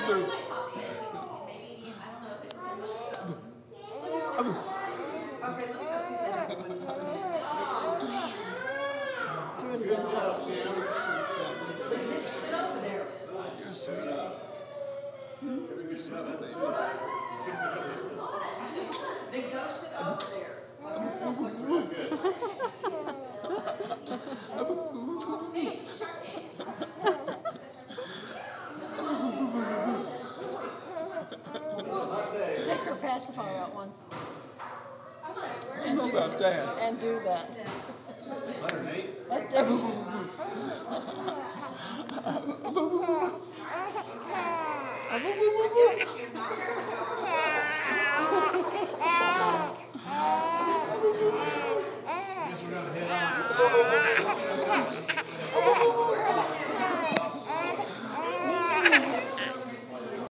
Okay, let me go see that other one. Do it again, Tom. Sit over there. You're a sweetie. You're a sweetie, baby. Then go sit over there. Take her pacifier out one. I don't know about that. And do that. Let Guess we're gonna head on.